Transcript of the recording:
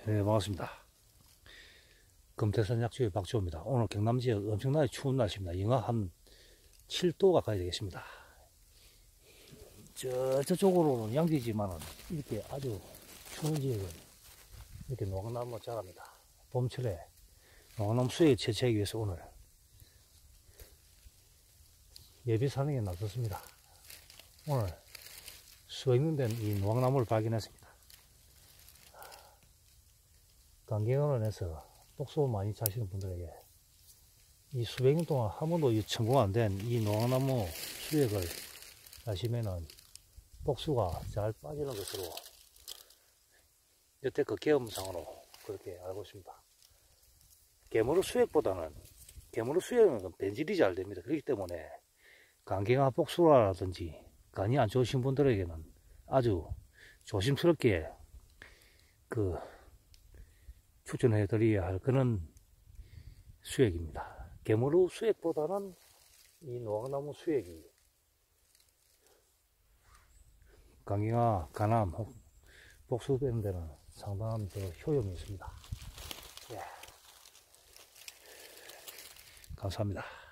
네, 반갑습니다. 금태산 약주의 박주호입니다. 오늘 경남 지역 엄청나게 추운 날씨입니다. 영하 한 7도 가까이 되겠습니다. 저쪽으로는 양지지만은 이렇게 아주 추운 지역은 이렇게 노각나무가 자랍니다. 봄철에 노각나무 수액 채취하기 위해서 오늘 예비 산행에 나섰습니다. 오늘 수백 명 된 이 노각나무를 발견했습니다. 강경원에서 복수 많이 차시는 분들에게 이 수백 년 동안 한 번도 성공 안 된 이 노각나무 수액을 하시면은 복수가 잘 빠지는 것으로 여태껏 경험상으로 그렇게 알고 있습니다. 개무르 수액보다는 개무르 수액은 변질이 잘 됩니다. 그렇기 때문에 간경화 복수라든지 간이 안 좋으신 분들에게는 아주 조심스럽게 추천해 드려야 할 그런 수액입니다. 개무르 수액보다는 이 노각나무 수액이 간경화, 간암, 복수되는 데는 상당한 효용이 있습니다. 예. 감사합니다.